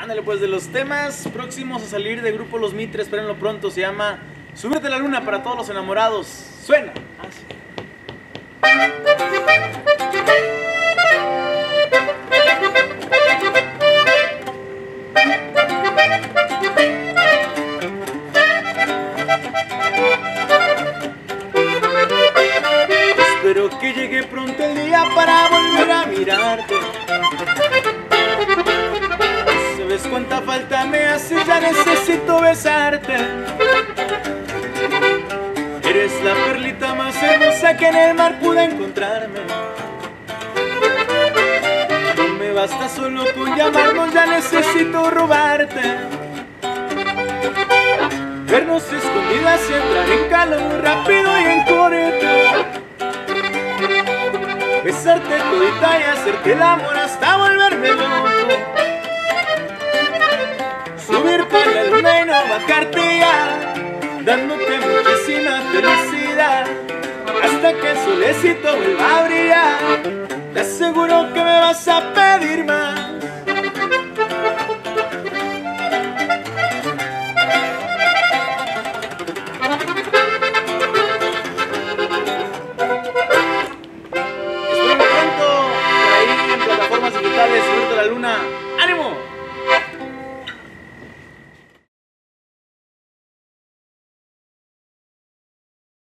Ándale, pues de los temas próximos a salir de Grupo Los Mitres, espérenlo pronto, se llama Súbete a la luna para todos los enamorados. Suena así. Espero que llegue pronto el día para volver a mirarte. ¿Sabes cuánta falta me hace? Ya necesito besarte. Eres la perlita más hermosa que en el mar pude encontrarme. No me basta solo con llamarnos, ya necesito robarte. Vernos escondidas y entrar en calor rápido y en corto. Besarte todita y hacerte el amor hasta volverme loco. Subir por la luna y no bajarte ya, dándote muchísima felicidad, hasta que el solecito vuelva a brillar. Te aseguro que me vas a pedir más.